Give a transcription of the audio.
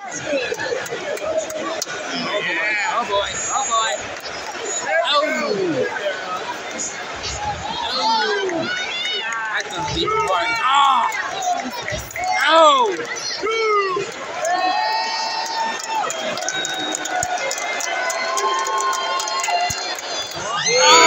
Oh boy. Oh boy. Oh. Oh. That's gonna be hard. Oh. Oh. Oh!